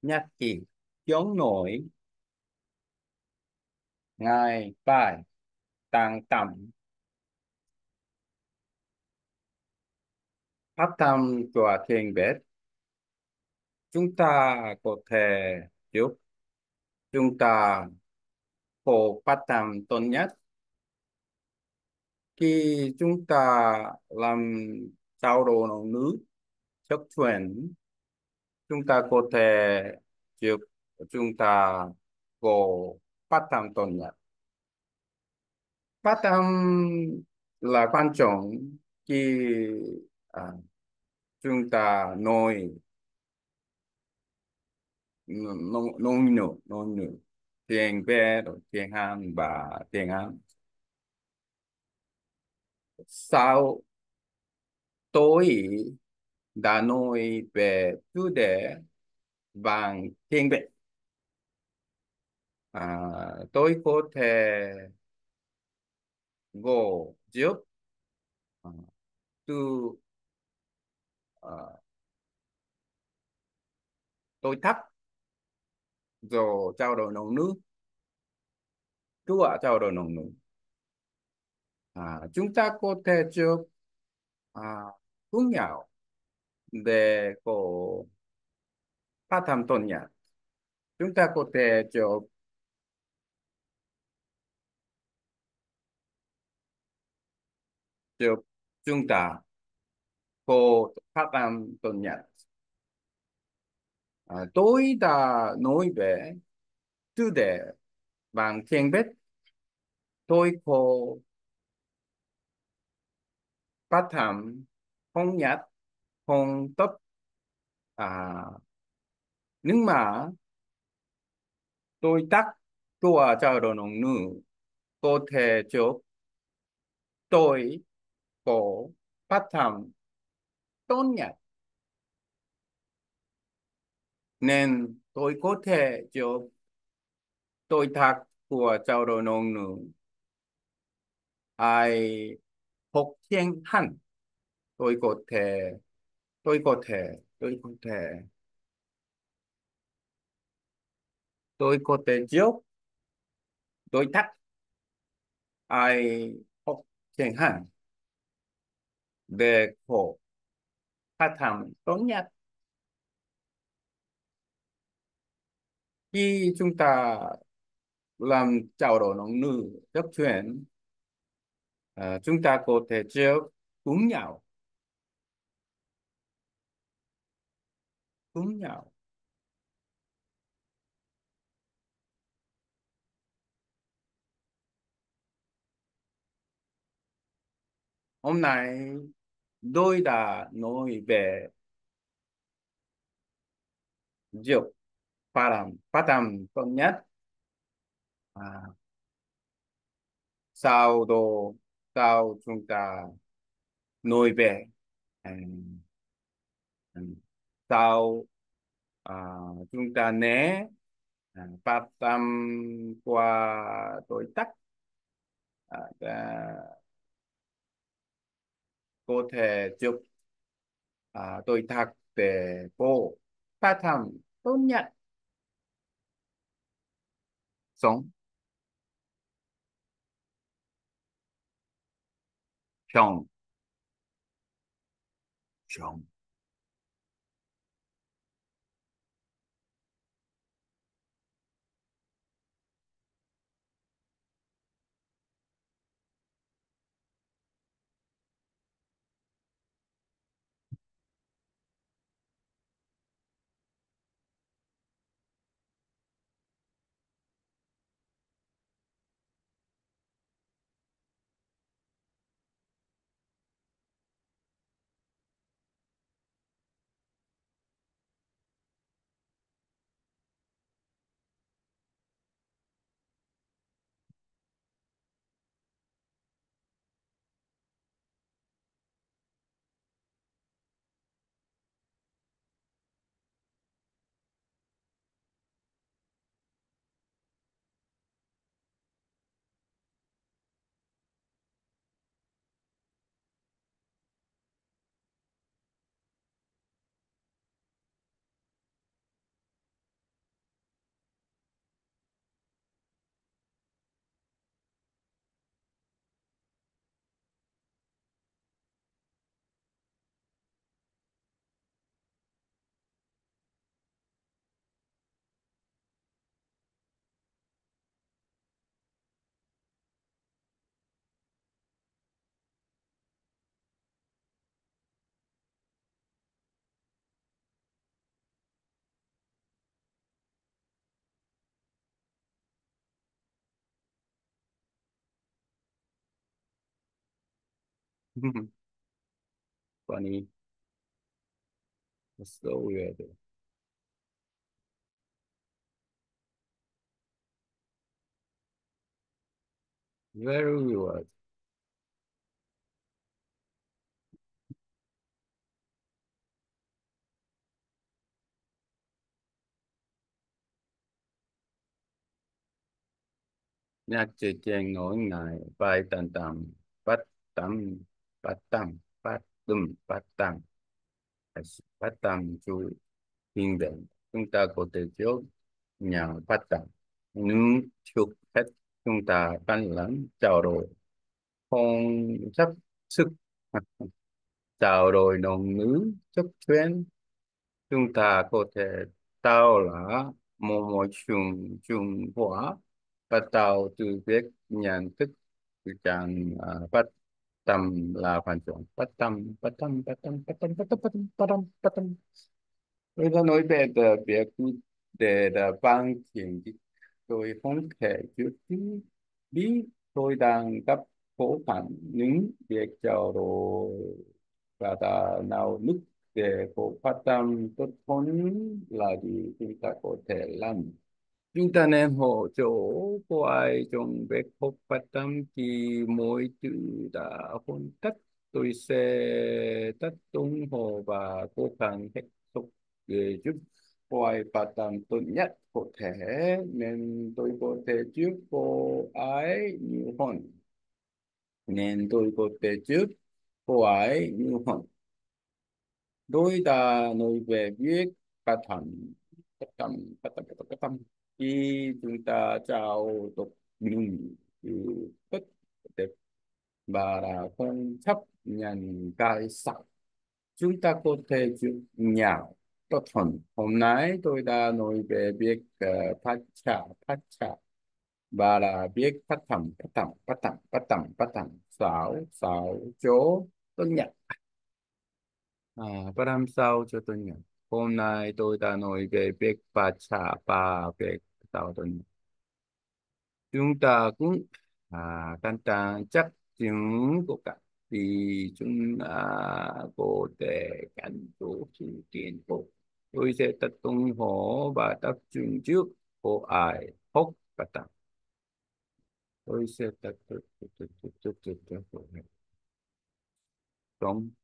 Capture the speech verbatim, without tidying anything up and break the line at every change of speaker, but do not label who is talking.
nhắc kỹ chống nổi ngày bài tăng tầm phát tâm của thiền biết chúng ta có thể giúp chúng ta có phát tâm tốt nhất khi chúng ta làm trao đổi ngôn ngữ chấp thuận chúng ta có thể giúp chúng ta có phát tâm tốt nhất. Phát âm là quan trọng khi à, chúng ta nói ngôn ngôn ngữ ngôn ngữ tiếng Việt, tiếng Hàn và tiếng Anh. Sau tôi đã nói về chủ đề bằng tiếng Việt. À, tôi có thể go giúp à, từ à, tôi thắc rồi trao đổi ngôn ngữ, chúa trao đổi ngôn ngữ. À, chúng ta có thể giúp à, cùng nhau để có phát âm tốt nhất. Chúng ta có thể giúp giúp chúng ta có phát âm tốt nhất. À, tôi đã nói về chủ đề bằng tiếng Việt. Tôi có phát âm không nhất, không tốt. À, nhưng mà tôi tắc của trao đổi ngôn ngữ có thể giúp tôi có phát âm tốt nhất. Nên tôi có thể giúp tôi thắc của trao đổi ngôn ngữ ai học tiếng Hàn. Tôi có thể tôi có thể tôi có thể tôi có thể giúp tôi thắc ai học tiếng Hàn để có phát âm tốt nhất. Khi chúng ta làm trao đổi ngôn ngữ rất chuyên, à, chúng ta có thể giúp cùng nhau cùng nhau. Hôm nay tôi đã nói về giúp phát âm phát âm tốt nhất. À, sau đó sau chúng ta nói về um, um, sau à, chúng ta né à, phát âm qua đối tác à, đã có thể giúp à, đối tác để cô phát âm tốt nhất. Sống trong trong Funny. That's so weird. Very weird. Nhạc chế chèn ngồi ngài vai tàn tàm bắt tắm bắt tắm bắt tùm bắt tắm bắt tắm chú hiền định. Chúng ta có thể trước nhà bắt tắm nhưng trước hết chúng ta cần lắng trao đổi không sắp sức trao đổi ngôn ngữ chất chuyên. Chúng ta có thể tạo ra một môi trường trung hóa bắt đầu từ việc nhận thức rằng à, bắt tâm là quan trọng. Bắt tâm bắt tâm bắt tâm bắt tâm bắt tâm bắt tâm bắt tâm bắt tâm. Tôi đã nói về the việc để là ban thiện, tôi không thể trước biết tôi đang gặp khó khăn những việc trao đổi và ta nào lúc để có phát tâm tốt hơn là gì chúng ta có thể làm. Chúng ta nên hỗ trợ cô ai trong việc học phát tâm thì mỗi thứ đã hoàn tất. Tôi sẽ tất ủng hộ và cố gắng hết sức để giúp cô ai phát tâm tốt nhất có thể, nên tôi có thể giúp cô ấy nhiều hơn, nên tôi có thể giúp cô ấy nhiều hơn. Đối ta nói về viết ca thành phát tâm phát tâm phát tâm phát tâm khi chúng ta trao tục mình thì tất đẹp và là không chấp nhận cái sắc. Chúng ta có thể chịu nhau tốt hơn. Hôm nay tôi đã nói về việc uh, phát trả phát trả và là biết phát thầm phát thầm phát thầm phát thầm phát thầm sáu sáu chỗ tốt nhất. À, phát âm sao cho tôi nhớ. Hôm nay tôi đã nói về việc phát trả và việc tạo tuần. Chúng ta cũng à, cẩn thận chắc chắn của cả thì chúng ta có thể cảnh chủ sự tiến bộ. Tôi sẽ tập trung hộ và tập trung trước của ai hốc và tập. Tôi sẽ tập tập tập tập tập tập tập tập tập.